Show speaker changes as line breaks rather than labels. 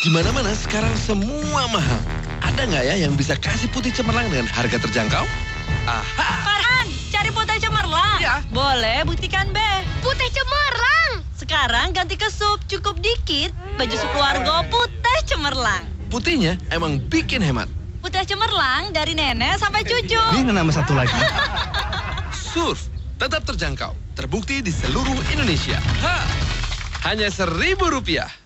Di mana-mana sekarang semua mahal. Ada nggak ya yang bisa kasih putih cemerlang dengan harga terjangkau? Aha!
Farhan, cari putih cemerlang.
Ya.
Boleh, buktikan B.
Putih cemerlang.
Sekarang ganti ke sup, cukup dikit. Baju sup keluarga putih cemerlang.
Putihnya emang bikin hemat.
Putih cemerlang dari nenek sampai cucu.
Ini nama satu lagi.
Surf tetap terjangkau, terbukti di seluruh Indonesia. Hanya Rp1.000.